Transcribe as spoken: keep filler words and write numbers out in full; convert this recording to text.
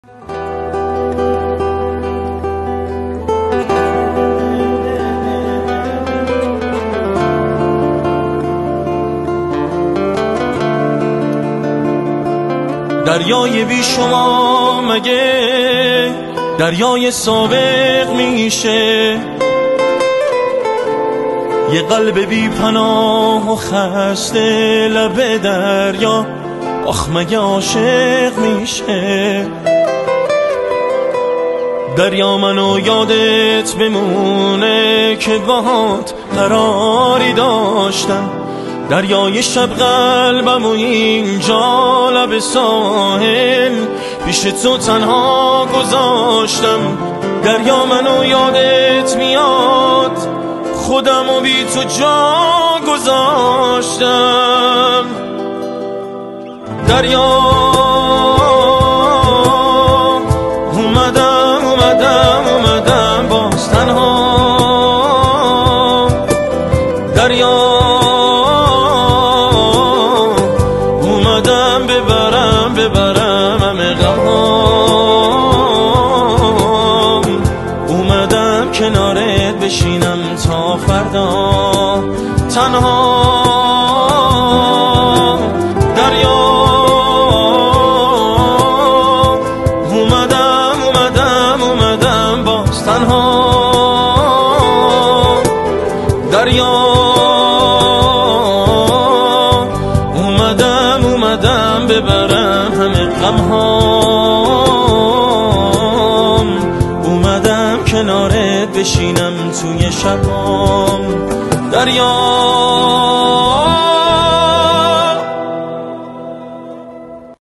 دریای بی شما مگه دریای سابق میشه؟ یه قلب بی پناه و خسته لب دریا آخ مگه عاشق میشه؟ دریا منو یادت بمونه که باهات قراری داشتم، دریای شب قلبم و اینجا لب ساحل پیش تو تنها گذاشتم. دریا منو یادت میاد خودم و بی تو جا گذاشتم. دریا اومدم اومدم اومدم باز تنها. دریا اومدم ببرم ببرم همه غمام، اومدم کنارت بشینم تا فردا تنها. دریا اومدم اومدم اومدم باز تنها. دریا اومدم اومدم ببرم همه غمهام، اومدم کنارت بشینم توی شبام. دریا